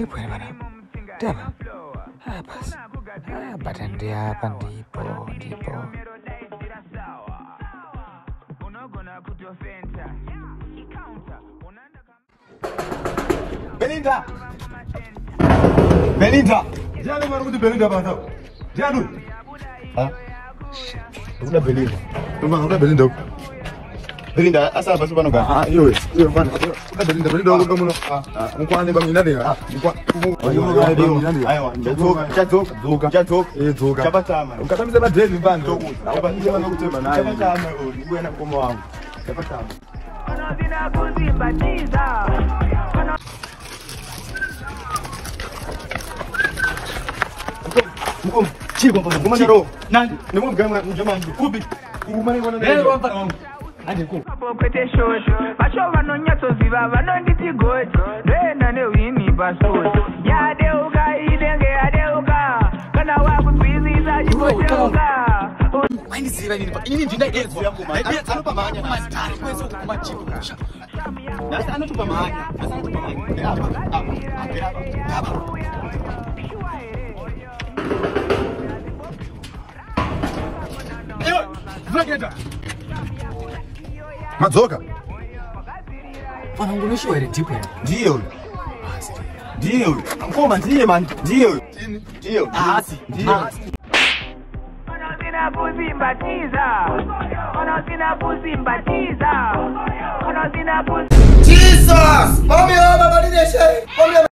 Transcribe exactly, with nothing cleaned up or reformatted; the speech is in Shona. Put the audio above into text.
Tipo bana. Dema. Ah basi. Ah batende hapa ndipo ndipo. Belinda. Belinda. Jana mara kuti Belinda bana. Jana. Ah. Una Belinda. Uma una Belinda. Belinda asa basu bano ga. Ah yo. Yo bana. Una Belinda Belinda ngo muno. Ah. Mkwande bamina ne. Ah. Mkwa. Ayo ga bamina. Ayo. Jato. Jato. Zoga. Jato. Eh zoga. Chabatama. Ukatamiza ba dress mbani. Chabatama bana kutemba naye. Chabatama uwe na mkomo wangu. Chabatama. Ona zina kuzimbatiza. Mkom, chico mpaka kumandaro. Nani? Ni mwa mganga mjamani. Kubi. Kumani wana nani? Eh, wampa wangu. Ande ku. Pokwete short. Bachova no nyato ziba bano ngiti god. Rena ne wini baso. Ya de uga idenge ya de uga. Kana waku twizi za jiboka. Wani ziba nini? Ini ndinda ezo yangu mai. Anopa mahanya na stari kwezo kuma chico kusha. Nasa anopa mahanya. Nasa anopa mahanya. Hapa. Hapa. Hapa. Zagenda. Madzoka. Fana ngunisho ere tipo. Ndio. Ndio. Ngoma ndiye man. Ndio. Ndio. Ah si. Ndio. Ona zina kuzimbatiza. Ona zina kuzimbatiza. Ona zina kuzimbatiza. Jesus! Mami, baba, baba,